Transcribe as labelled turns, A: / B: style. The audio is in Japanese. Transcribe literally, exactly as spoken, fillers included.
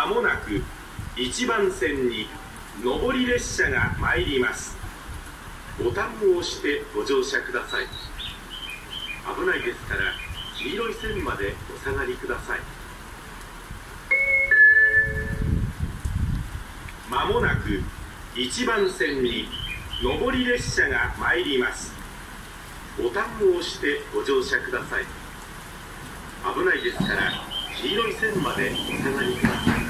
A: もなくいちばん線に上り列車が参ります。ボタンを押してご乗車ください。危ないですから黄色い線までお下がりください。まもなくいちばん線に上り列車が参ります。ボタンを押してご乗車ください。危ないですから黄色い線までお下がりください。